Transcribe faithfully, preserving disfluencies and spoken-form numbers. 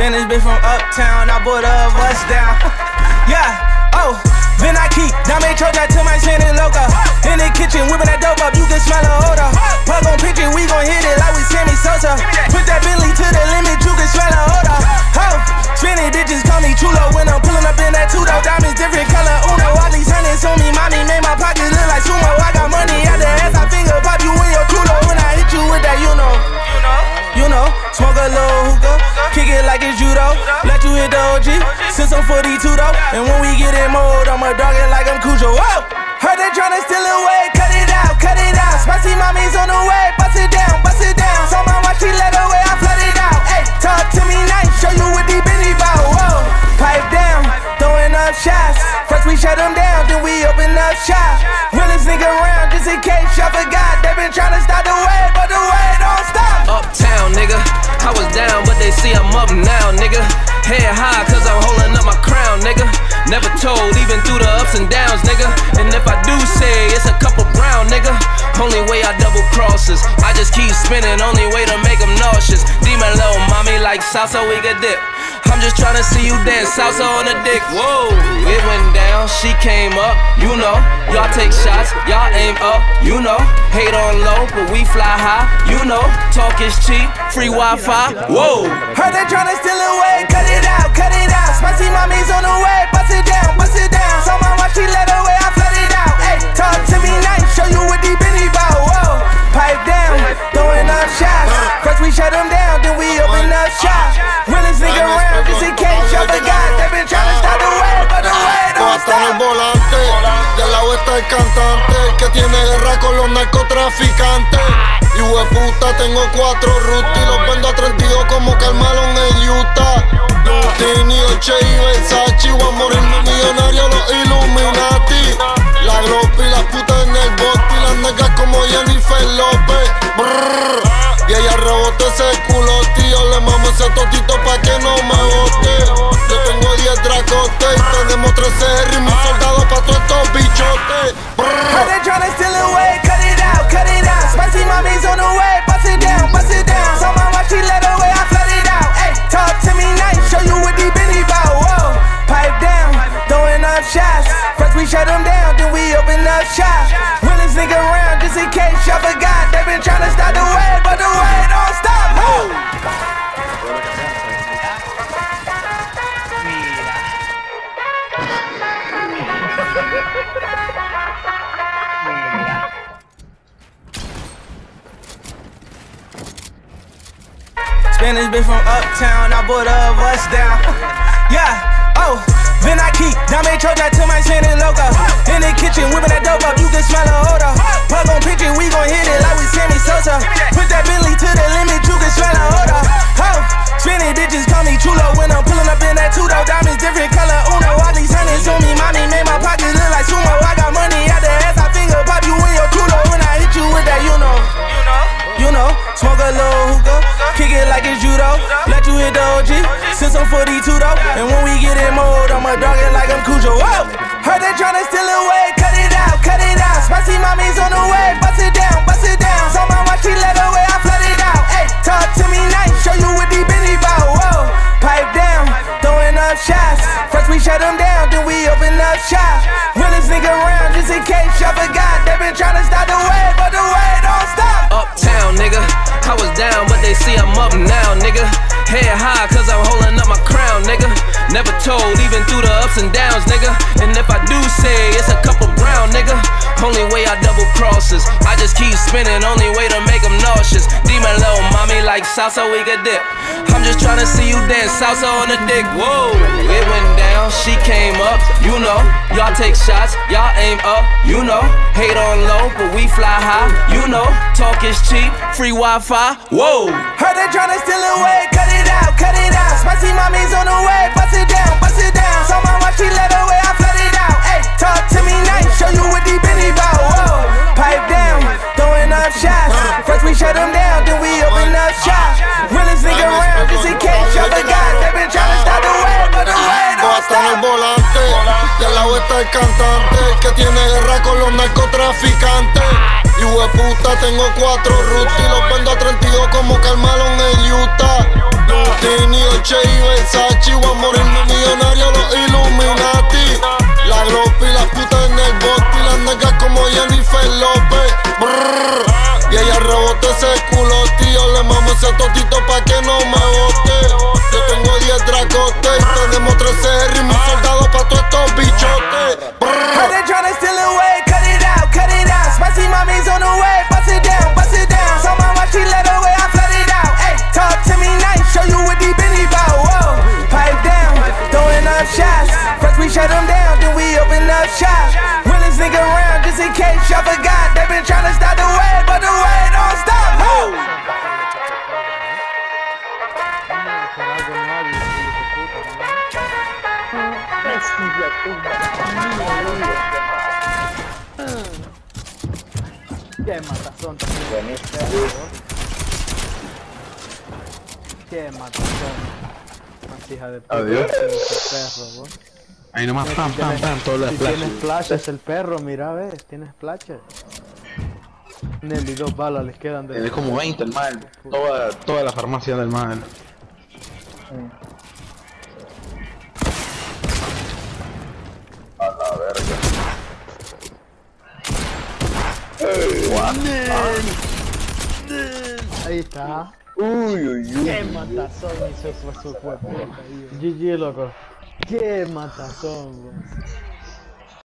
Spanish bitch from uptown, I bought a bust down. Yeah, oh, then I keep Dame Troja to my Shannon Loca. In the kitchen, whipping that dope up, you can smell the odor. Plug on picture, we gon' hit it like we Sammy Sosa. Put that Bentley to the limit, you can smell the odor. Oh, Spanish bitches call me chulo when I'm pulling up in that two-door. Diamonds different color, uno. All these hundreds on me, mommy made my pockets look like sumo. I got money out the ass, I finger pop you in your culo. When I hit you with that, you know. You know, smoke a little hookah, kick it like it's judo. Let you hit the O G, since I'm forty-two though. And when we get in mode, I'ma dog it like I'm Cujo. Whoa! Heard they tryna steal away, cut it out, cut it out. Spicy mommy's on the way, bust it down, bust it down. Saw my watch, she let away, I flood it out. Ayy, talk to me nice, show you what these bitches bout. Whoa, pipe down, throwing up shots. First we shut them down, then we open up shop. Realest nigga around, just in case y'all forgot. They been tryna stop the wave, but the wave don't stop. Uptown, nigga, I was down, but they see I'm up now, nigga. Head high, cause I'm holding up my crown, nigga. Never told, even through the ups and downs, nigga. And if I do say it's a couple brown, nigga, only way I double crosses. I just keep spinning, only way to make them nauseous. Demon little mommy like salsa, we could dip. I'm just tryna see you dance salsa on the dick. Whoa, it went down, she came up, you know. Y'all take shots, y'all aim up, you know. Hate on low, but we fly high, you know. Talk is cheap, free Wi-Fi, whoa. Heard they tryna steal away, cut it out, cut it out. Spicy mommy's on the way, bust it down, bust it down. Saw my watch, she let away, I flood it out. Ayy, talk to me nice, show you what these bitches bout. Whoa, pipe down, throwing up shots. First we shut them down, then we open up shop. Realest nigga around, just in case y'all forgot. They been tryna stop the wave, but the wave don't Hasta en el stop. volante, del lado está el cantante que tiene guerra con los narcotraficantes. Y hueputa, tengo cuatro rutas y los vendo a treinta y dos como Carmelo en Utah. Tini, Dolce y Versace, voy a morirme millonario, los Illuminati. La glopa y las putas en el bote y las negras como Jennifer López. Brrr. Y ella rebote ese culo, tío, le mamo ese totito pa' que no me bote. Yo tengo diez dracotes y tenemos trece R y mis soldados pa' todos estos bichotes. Heard they tryna steal away, cut it out, cut it out. Spicy mommy's on the way, bust it down, bust it down. Saw my watch, she let away, I flood it out. Ayy, talk to me nice, show you what these bitches bout. Whoa, pipe down, throwing up shots. First we shut them down, then we open up shop. Realest nigga around, just in case y'all forgot. They been tryna stop the wave, but the wave don't stop. Whoa. Spanish bitch from uptown, I bought a bust down. Yeah, oh, then I keep Dame Troja to my Shannon Loca. In the kitchen, whipping that dope up, you can smell the odor. Plug on picture, we gon' hit it like we Sammy Sosa. Put that Bentley to the limit, you can smell the odor. Oh, Spanish bitches call me chulo when I'm pulling up in that two-door. Diamonds different color, uno. All these hundreds on me, mommy made my pockets look like sumo. I got money out the ass, I finger pop you in your culo. When I hit you with that, you know. You know, smoke a little hookah, kick it like it's judo. Let you hit the O G, since I'm forty-two though. And when we get in mode, I'ma dog it like I'm Cujo. Whoa, heard they tryna steal away, cut it out, cut it out. Spicy mommy's on the way, bust it down, bust it down. Saw my watch, she let away, I flood it out. Ayy, talk to me nice, show you what these bitches bout. Whoa, pipe down, throwing up shots. First we shut them down, then we open up shop. Realest nigga around, just in case y'all forgot. They been tryna stop the wave, but the wave don't stop. Uptown, nigga, I was down, but they see I'm up now, nigga. Head high, cause I'm holding up my crown, nigga. Never told, even through the ups and downs, nigga. And if I do say it's a couple brown, nigga, only way I double crosses. I just keep spinning, only way to make them nauseous. Demon little mommy like salsa, we could dip. I'm just tryna see you dance salsa on the dick. Whoa, it went down, she came up, you know. Y'all take shots, y'all aim up, you know. Hate on low, but we fly high, you know. Talk is cheap, free Wi-Fi, whoa. Heard they tryna steal away, cut it out, cut it out. Spicy mommy's on the way, bust it down, bust it down. Saw my watch, she let away, I flood it out. Ayy, talk to me nice, show you what these bitches bout. Whoa, pipe down, throwing up shots. First we shut them down, then we open up shop. Realest nigga around, just in case y'all forgot. They been tryna stop the wave, but the wave don't Hasta en el stop. volante, del lado está el cantante que tiene guerra con los narcotraficantes. Y hueputa, tengo cuatro rutas y los vendo a treinta y dos como Carmelo en Utah. Tini, Dolce y Versace. Voy a morirme millonario, los Illuminati. La glopa y la puta en el bote y las nalgas como Jennifer López. Brrr. Y ella rebota ese culo, tío. Le mamo ese totito pa' que no me bote. Yo tengo diez dragotes y tenemos trece R y mis soldados pa' todos estos bichotes. How they tryna steal away, cut it out, cut it out. Spicy mommy's on the way, bust it down, bust it down. So my watch, she let away, I flood it out. Ay, talk to me nice, show you what deep in bout. Whoa, pipe down, throwing up shots. First we shut them down, then we open up shop. Willis nigga around, just in case y'all forgot. They been tryna stop the way, but the way don't stop. Ho! Qué matazón también. Qué matazón. Más hija de puta. Adiós. Perro, vos. Ahí nomás, Si pam, pam, tienes- pam, todas las si flashes. tienes flashes el perro, mira, ves, tienes flashes. Nelly, dos balas les quedan de... Tiene como veinte el mal. Toda, toda la farmacia del mal. A la verga. Ahí está. Uy, uy, uy. Qué matazón hizo su, su, su, G G, loco. Qué matazón, bro.